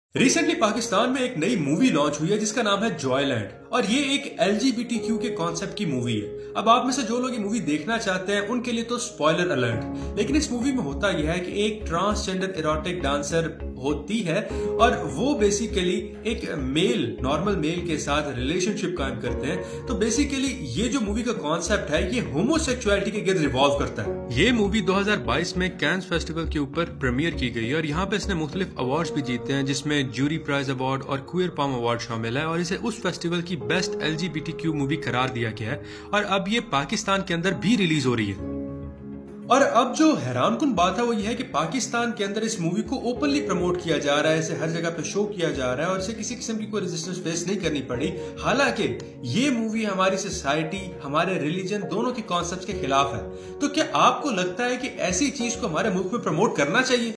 Recently Pakistan में एक नई मूवी लॉन्च हुई है जिसका नाम है जॉयलैंड और ये एक एलजीबीटीक्यू के कॉन्सेप्ट की मूवी है। अब आप में से जो लोग ये मूवी देखना चाहते हैं उनके लिए तो स्पॉइलर अलर्ट। लेकिन इस मूवी में होता यह है कि एक ट्रांसजेंडर इरोटिक डांसर होती है और वो बेसिकली एक नॉर्मल मेल के साथ रिलेशनशिप कायम करते हैं। तो बेसिकली ये जो मूवी का कॉन्सेप्ट है ये होमोसेक्सुअलिटी के गिर्द रिवॉल्व करता है। ये मूवी 2022 में कैंस फेस्टिवल के ऊपर प्रीमियर की गई है और यहाँ पे इसने मुख्तलिफ अवार्ड्स भी जीते हैं जिसमें जूरी प्राइज अवार्ड और क्वीयर पाम अवार्ड शामिल है और इसे उस फेस्टिवल की बेस्ट एलजीबीटीक्यू मूवी करार दिया गया है और अब ये पाकिस्तान के अंदर भी रिलीज हो रही है। और अब जो हैरानकुन बात है वो ये है कि पाकिस्तान के अंदर इस मूवी को ओपनली प्रमोट किया जा रहा है, इसे हर जगह पे शो किया जा रहा है और इसे किसी किस्म की कोई रेजिस्टेंस फेस नहीं करनी पड़ी। हालांकि ये मूवी हमारी सोसाइटी, हमारे रिलीजन दोनों के कॉन्सेप्ट्स के खिलाफ है। तो क्या आपको लगता है कि ऐसी चीज को हमारे मुल्क में प्रमोट करना चाहिए?